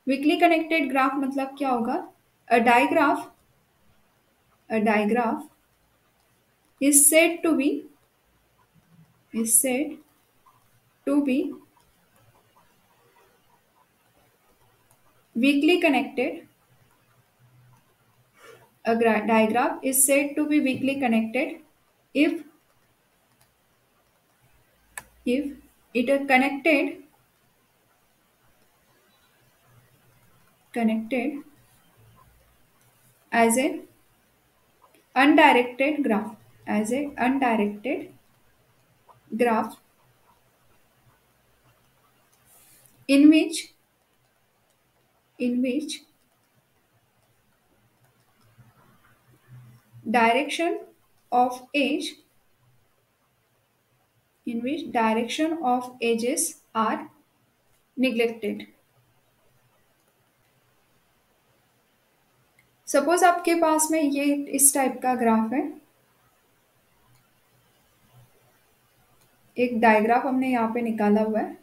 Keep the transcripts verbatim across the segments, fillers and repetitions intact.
Weekly connected graph मतलब क्या होगा? A digraph a digraph is said to be is said to be weakly connected. A gra- diagram is said to be weakly connected if if it is connected connected as a undirected graph as a undirected graph in which in which direction of edge in which direction of edges are neglected. Suppose आपके पास में ये इस type का graph है, एक digraph हमने यहाँ पे निकाला हुआ है।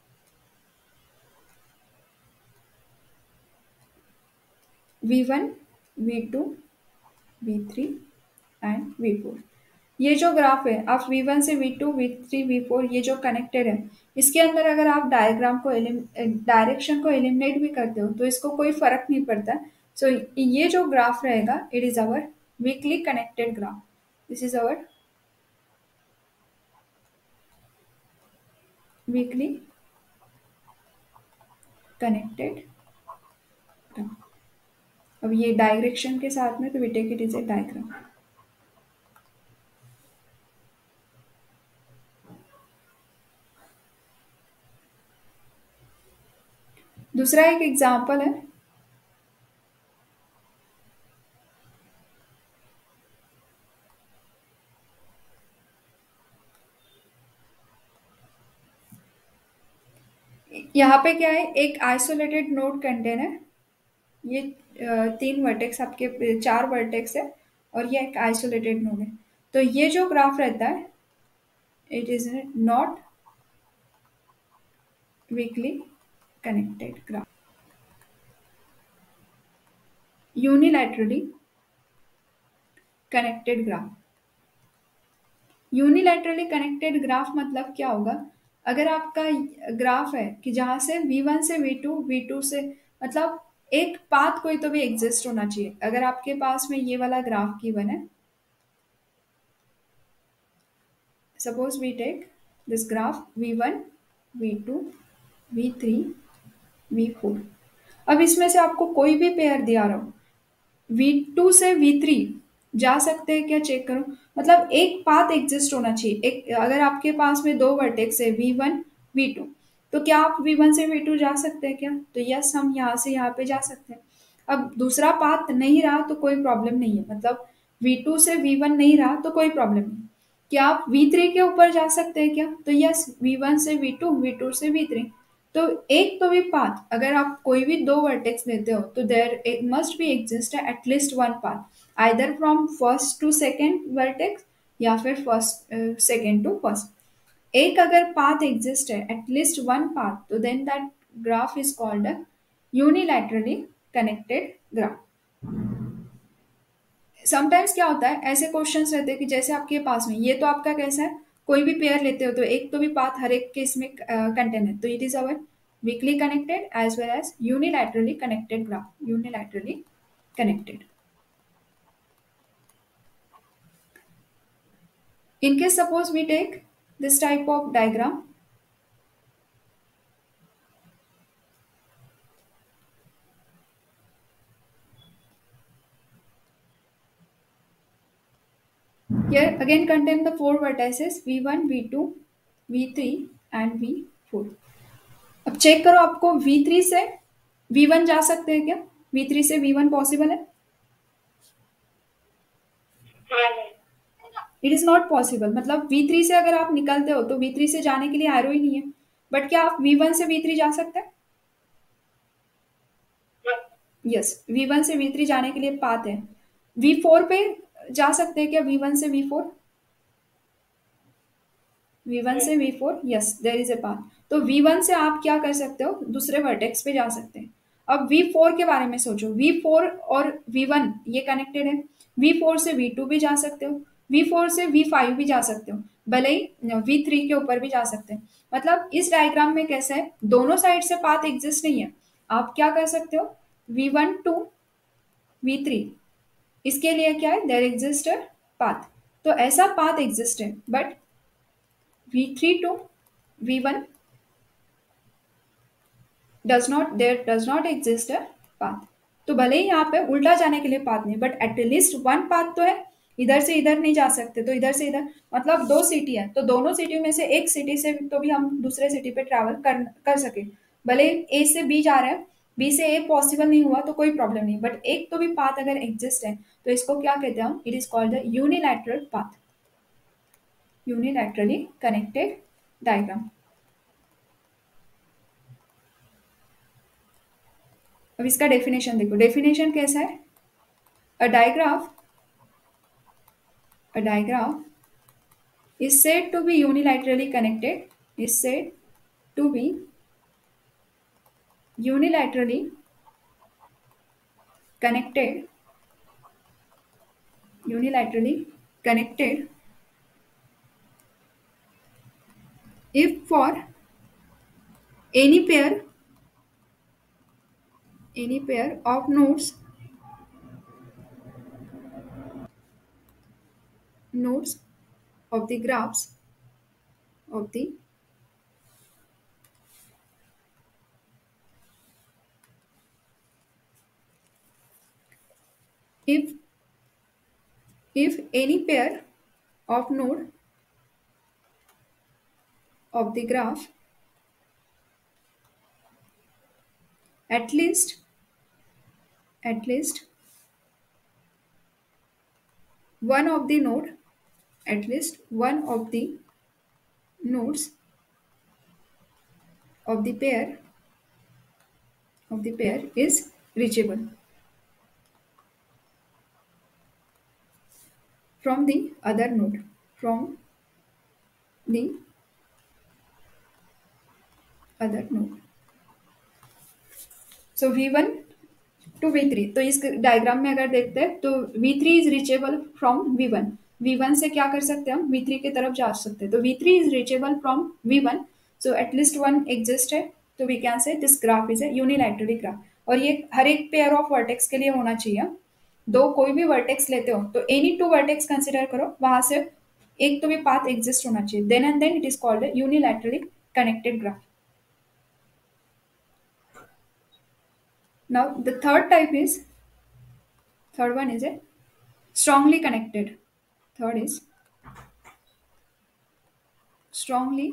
V one, V two, V three and V four. ये जो ग्राफ है, आप वी वन से V two, V three, V four ये जो कनेक्टेड है, इसके अंदर अगर आप डायग्राम को डायरेक्शन को एलिमिनेट भी करते हो तो इसको कोई फर्क नहीं पड़ता। सो so, ये जो ग्राफ रहेगा, it is our weakly connected graph. This is our weakly connected graph. अब ये डायरेक्शन के साथ में, तो we take it is a diagram. दूसरा एक एग्जाम्पल है, यहाँ पे क्या है, एक आइसोलेटेड नोड कंटेन है। ये अ, तीन वर्टेक्स आपके, चार वर्टेक्स है और ये एक आइसोलेटेड नोड है। तो ये जो ग्राफ रहता है, it is not weakly connected graph. Unilaterally connected graph. Unilaterally connected graph मतलब क्या होगा? अगर आपका ग्राफ है कि जहां से वी वन से वी टू, वी टू से, मतलब एक पाथ कोई तो भी एग्जिस्ट होना चाहिए। अगर आपके पास में ये वाला ग्राफ गिवन है, suppose we take this graph V one, V two, V three, V four. अब इसमें से आपको कोई भी पेयर दिया रहा हो, वी टू से वी थ्री जा सकते हैं क्या? चेक करो। मतलब एक पाथ एग्जिस्ट होना चाहिए। एक, अगर आपके पास में दो वर्टेक्स है वी वन, वी टू, तो क्या आप वी वन से वी टू जा सकते हैं क्या? तो यस, हम यहाँ से यहाँ पे जा सकते हैं। अब दूसरा पाथ नहीं रहा तो कोई प्रॉब्लम नहीं है, मतलब वी टू से वी वन नहीं रहा तो कोई प्रॉब्लम नहीं। क्या आप वी थ्री के ऊपर जा सकते हैं क्या? तो यस, वी वन से वी टू, वी टू से वी थ्री। तो एक तो भी पाथ, अगर आप कोई भी दो वर्टेक्स लेते हो तो there must be exist at least one path, either from first to second vertex या फिर फर्स्ट सेकेंड टू फर्स्ट। एक अगर पाथ एग्जिस्ट है, एटलीस्ट वन पाथ, तो then that graph is called a unilaterally connected graph. Sometimes क्या होता है, ऐसे क्वेश्चंस रहते हैं कि जैसे आपके पास में ये तो आपका कैसा है, कोई भी पेयर लेते हो तो एक तो भी पाथ हर एक के इसमें कंटेन है, तो it is our weakly connected as well as unilaterally connected graph. Unilaterally connected. In case suppose we take this type of diagram, here again contain the four vertices v one, v two, v three and v four। अब check करो, आपको v three से v one जा सकते हैं क्या? v three से v one possible है? It is not possible. मतलब v थ्री से अगर आप निकलते हो तो v थ्री से जाने के लिए एरो ही नहीं है। बट क्या आप v वन से v थ्री जा सकते हैं? यस, v वन से v थ्री जाने के लिए पाथ है। v फोर पे जा सकते हैं क्या? v वन से v फोर, वी वन से V four, yes there is a path. तो वी वन से आप क्या कर सकते हो? दूसरे वर्टेक्स पे जा सकते हैं। अब वी फोर के बारे में सोचो, वी फोर और वी वन ये कनेक्टेड है, वी फोर से वी टू भी जा सकते हो, वी फोर से वी फाइव भी जा सकते हो, भले ही वी थ्री के ऊपर भी जा सकते हैं। मतलब इस डायग्राम में कैसा है, दोनों साइड से पाथ एग्जिस्ट नहीं है। आप क्या कर सकते हो, V one to V three, इसके लिए क्या है, देयर एग्जिस्ट है पाथ। तो ऐसा पाथ एग्जिस्ट है, but V three to V one does not, there does not exist a path. तो भले ही यहाँ पे उल्टा जाने के लिए पाथ नहीं, बट एटलीस्ट वन पाथ तो है। इधर से इधर नहीं जा सकते, तो इधर से इधर, मतलब दो सिटी है, तो दोनों सिटियों में से एक सिटी से तो भी हम दूसरे सिटी पे ट्रैवल कर कर सके। भले ए से बी जा रहे हैं, बी से ए पॉसिबल नहीं हुआ तो कोई प्रॉब्लम नहीं, बट एक तो भी पाथ अगर एग्जिस्ट है तो इसको क्या कहते हैं हम, it is called the unilateral path, unilaterally connected diagram. अब इसका डेफिनेशन देखो, डेफिनेशन कैसा है, a digraph a diagraph is said to be unilaterally connected, is said to be unilaterally connected, unilaterally connected if for any pair, any pair of nodes, nodes of the graphs of the if if any pair of node of the graph at least at least one of the node, at least one of the nodes of the pair of the pair is reachable from the other node, from the other node. So V one to V three, तो इस diagram में अगर देखते हैं तो V three is reachable from V one, V one से क्या कर सकते हैं हम, V three की तरफ जा सकते हैं, तो V three is reachable from V one, so at least one exist है, तो we can say this graph is a unilaterally graph. और ये हर एक पेयर ऑफ वर्टेक्स के लिए होना चाहिए, दो कोई भी वर्टेक्स लेते हो तो एनी टू वर्टेक्स कंसिडर करो, वहां से एक तो भी पाथ एग्जिस्ट होना चाहिए, then and then it is called unilaterally connected graph. Now the third type is, third one is a strongly connected. Third is strongly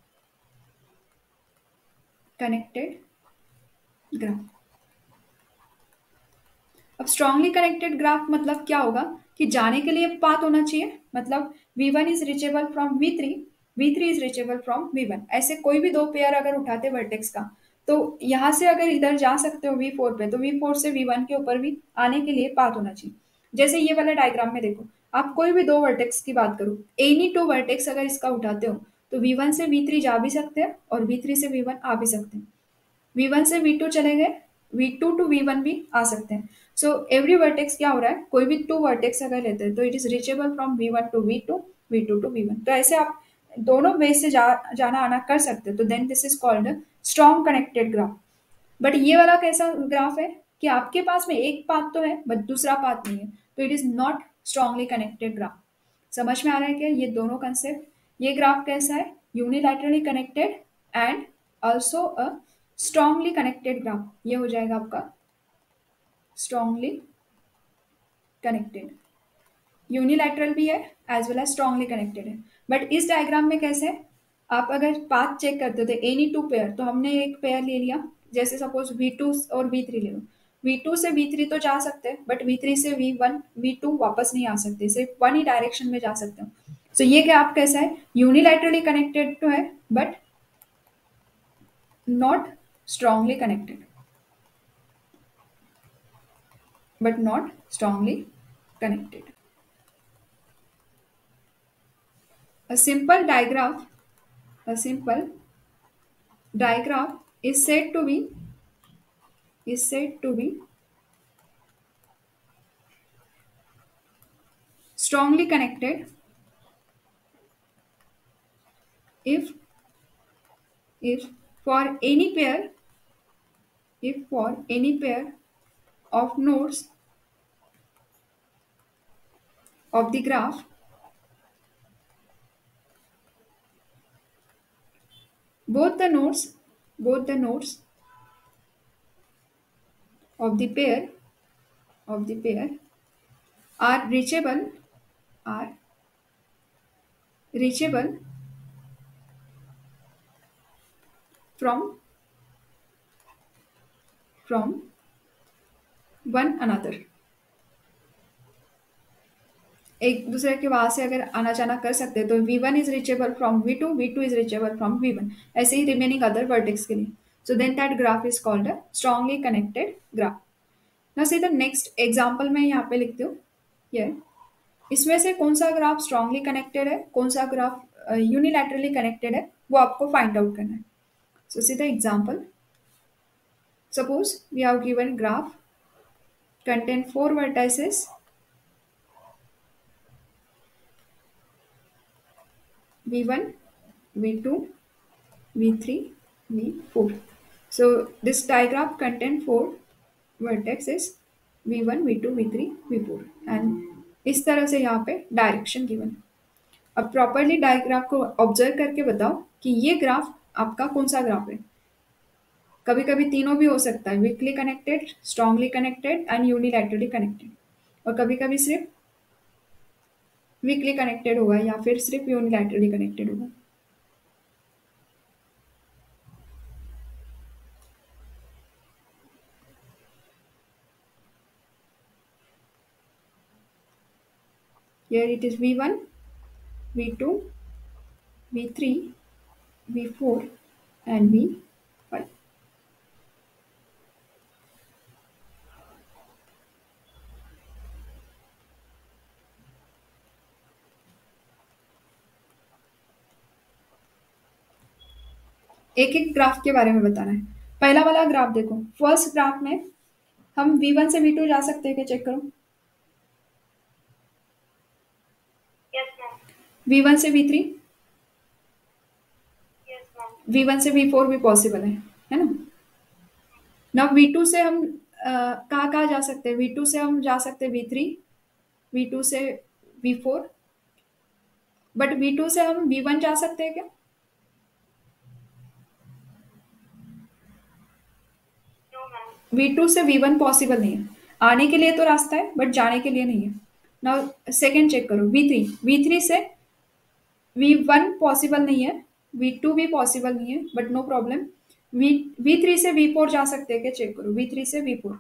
connected graph. अब strongly connected graph मतलब क्या होगा, कि जाने के लिए पाथ होना चाहिए, मतलब V one is reachable from V three, V three is reachable from V one, ऐसे कोई भी दो पेयर अगर उठाते वर्टेक्स का, तो यहाँ से अगर इधर जा सकते हो V four पे, तो V four से V one के ऊपर भी आने के लिए पाथ होना चाहिए। जैसे ये वाला डायग्राम में देखो, आप कोई भी दो वर्टेक्स की बात करो, एनी टू वर्टेक्स अगर इसका उठाते हो तो V one से V three जा भी सकते हैं और V three से V one आ भी सकते हैं, V one से V two चले गए, V two to V one भी आ सकते हैं। सो एवरी वर्टेक्स क्या हो रहा है, कोई भी टू वर्टेक्स अगर लेते हैं तो it is reachable from V one to V two, V two to V one, तो ऐसे आप दोनों वे से जा जाना आना कर सकते हो, तो then this is called strong connected graph. But ये वाला कैसा ग्राफ है, कि आपके पास में एक पाथ तो है बट दूसरा पाथ नहीं है, तो it is not strongly connected graph. समझ में आ रहा है क्या ये दोनों कंसेप्ट। ये ग्राफ कैसा है, unilaterally connected and also a strongly connected graph, ये हो जाएगा आपका स्ट्रॉन्गली कनेक्टेड, यूनिलैटरल भी है as well as strongly connected है। बट इस डायग्राम में कैसे है, आप अगर पाथ चेक करते थे एनी टू पेयर, तो हमने एक पेयर ले लिया, जैसे सपोज V टू और V थ्री ले लो, V टू से V थ्री तो जा सकते हैं, बट V थ्री से V वन V टू वापस नहीं आ सकते, सिर्फ वन ही डायरेक्शन में जा सकते हो। सो so ये ग्राफ कैसा है, यूनिलैटरली कनेक्टेड तो है but not strongly connected, but not strongly connected. A simple digraph, a simple digraph is said to be is said to be strongly connected if if for any pair if for any pair of nodes of the graph, both the nodes both the nodes of the pair of the pair are reachable are reachable from from one another. एक दूसरे के वहां से अगर आना जाना कर सकते हैं तो V one is reachable from V two, V two is reachable from V one, ऐसे ही रिमेनिंग अदर वर्टेक्स के लिए. So then that graph is called a strongly connected graph. Now see the next example मैं यहाँ पे लिखती हूँ. ये इसमें से कौन सा ग्राफ स्ट्रांगली कनेक्टेड है, कौन सा ग्राफ यूनिलैटरली कनेक्टेड है, वो आपको फाइंड आउट करना है. So see the example. Suppose we have given graph contain four vertices v one, v two, v three, v four. So this diagram contain four vertices v one, v two, v three, v four and इस तरह से यहाँ पे direction given. अब properly digraph को observe करके बताओ कि ये ग्राफ आपका कौन सा ग्राफ है. कभी कभी तीनों भी हो सकता है, weakly connected, strongly connected and unilaterally connected, और कभी कभी सिर्फ वीकली कनेक्टेड होगा या फिर सिर्फ यूनिलैटरली कनेक्टेड होगा. Here it is v one, v two, v three, v four and v five. एक एक ग्राफ के बारे में बताना है. पहला वाला ग्राफ देखो. फर्स्ट ग्राफ में हम v one से v two जा सकते हैं क्या, चेक करो. Yes, ma'am. v one से v three, Yes, ma'am. v one से v four भी पॉसिबल है है ना. नाउ v two से हम कहाँ कहाँ जा सकते हैं. v two से हम जा सकते हैं v three, v two से v four, but v two से हम v one जा सकते हैं क्या. No, ma'am. v two से v one पॉसिबल नहीं है. आने के लिए तो रास्ता है बट जाने के लिए नहीं है. नाउ सेकंड चेक करो v three. v three से v one पॉसिबल नहीं है, v two भी पॉसिबल नहीं है, but no problem. v v three से v four जा सकते हैं क्या, चेक करो. v three से v four.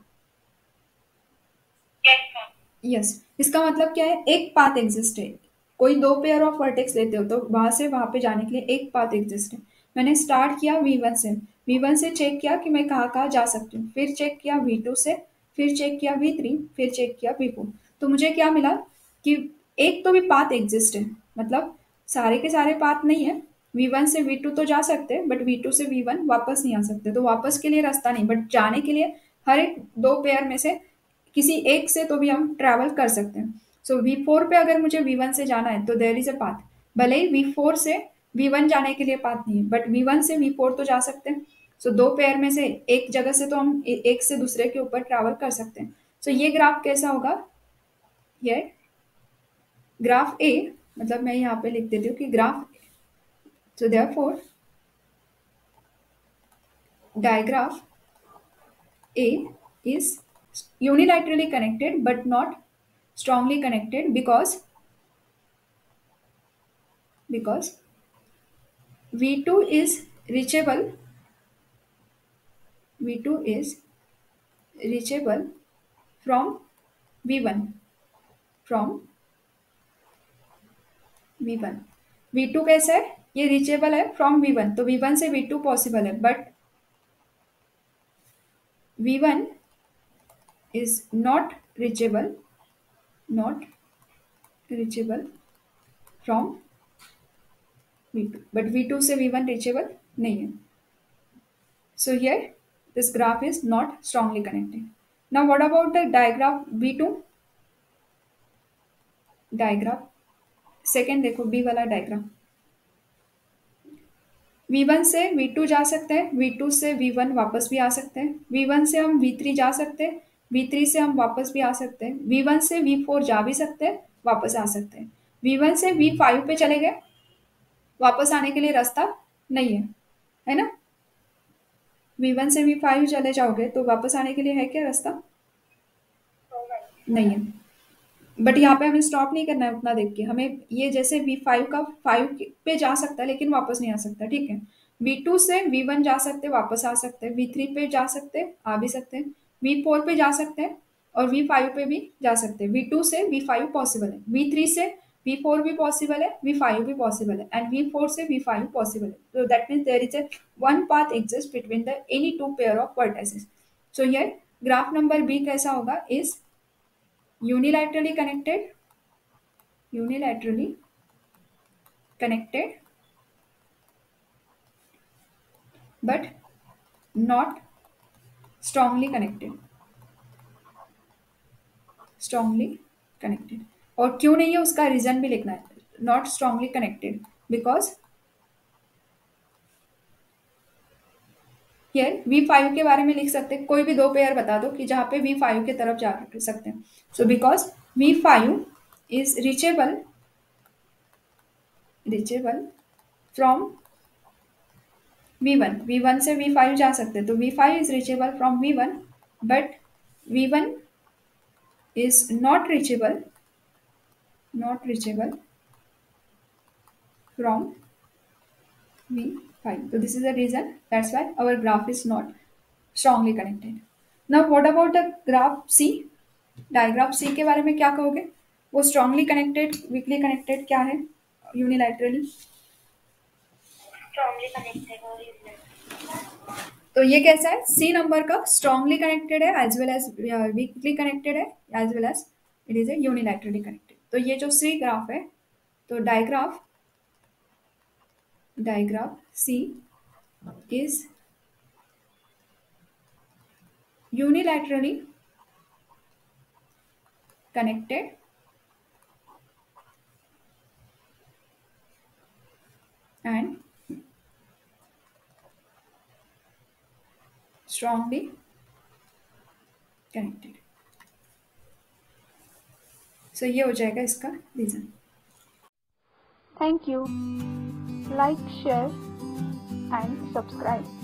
Yes, ma'am. Yes. इसका मतलब क्या है, एक पाथ एग्जिस्ट है. कोई दो पेयर ऑफ वर्टेक्स लेते हो तो वहां से वहां पे जाने के लिए एक पाथ एग्जिस्ट है. मैंने स्टार्ट किया v one से, v one से चेक किया कि मैं कहाँ कहाँ जा सकती हूँ, फिर चेक किया v two से, फिर चेक किया v three, फिर चेक किया v four. तो मुझे क्या मिला कि एक तो भी पाथ एग्जिस्ट है, मतलब सारे के सारे पाथ नहीं है. v one से v two तो जा सकते हैं बट v two से v one वापस नहीं आ सकते, तो वापस के लिए रास्ता नहीं, बट जाने के लिए हर एक दो पेयर में से किसी एक से तो भी हम ट्रैवल कर सकते हैं. सो so, v four पे अगर मुझे v one से जाना है तो देयर इज अ पाथ. भले ही v four से v one जाने के लिए पाथ नहीं है, बट v one से v four तो जा सकते हैं. सो so, दो पेयर में से एक जगह से तो हम ए- एक से दूसरे के ऊपर ट्रैवल कर सकते हैं. सो so, ये ग्राफ कैसा होगा, ये ग्राफ ए, मतलब मैं यहाँ पे लिख देती हूँ कि graph. So therefore digraph A is unilaterally connected but not strongly connected because because v two is reachable v two is reachable from v one from v one. v two कैसा है, ये reachable है from v one, तो v one से v two पॉसिबल है, but v one is not reachable not reachable from v two, but v two से v one reachable नहीं है. So here this graph is not strongly connected. Now what about the diagram V two? Diagram second देखो B वाला diagram. V one से V two जा सकते हैं, V two से V वन वापस भी आ सकते हैं, V वन से हम V थ्री जा सकते हैं, V थ्री से हम वापस भी आ सकते हैं, V वन से V फोर जा भी सकते हैं, वापस आ सकते हैं, V वन से V फाइव पे चले गए, वापस आने के लिए रास्ता नहीं है, है ना? V वन से V फाइव चले जाओगे तो वापस आने के लिए है क्या रास्ता? नहीं है. बट यहाँ पे हमें स्टॉप नहीं करना है उतना देख के, हमें ये जैसे वी फाइव का फाइव पे जा सकता है लेकिन वापस नहीं आ सकता, ठीक है. वी टू से वी वन जा सकते वापस आ सकते हैं, वी थ्री पे जा सकते आ भी सकते हैं, वी फोर पे जा सकते हैं और वी फाइव पे भी जा सकते हैं. वी टू से वी फाइव पॉसिबल है, वी थ्री से वी फोर भी पॉसिबल है, वी फाइव भी पॉसिबल है एंड वी फोर से वी फाइव पॉसिबल है. तो that means there is a one path exist between the any two pair of vertices. So here graph number B कैसा होगा? Is unilaterally connected, unilaterally connected but not strongly connected, strongly connected. और क्यों नहीं है उसका reason भी लिखना है. Not strongly connected because here V five के बारे में लिख सकते हैं, कोई भी दो पेयर बता दो कि जहाँ पे वी फाइव की तरफ जा सकते हैं. So because V five is reachable, reachable from V one, V one से वी फाइव जा सकते हैं तो V five is reachable from V one but V one is not reachable, not reachable from V five. So this is the reason, that's why our graph is not strongly connected. Now what about the graph C? Diagram C के बारे में क्या कहोगे? वो strongly connected, weakly connected क्या है? Unilaterally Strongly connected or unilateral. तो ये कैसा है? सी नंबर का स्ट्रांगली कनेक्टेड है as well as weakly connected है as well as it is a unilaterally connected. तो ये जो सी ग्राफ है, तो digraph digraph C is unilaterally connected and strongly connected. So ये हो जाएगा इसका रीजन. Thank you. Like, share and subscribe.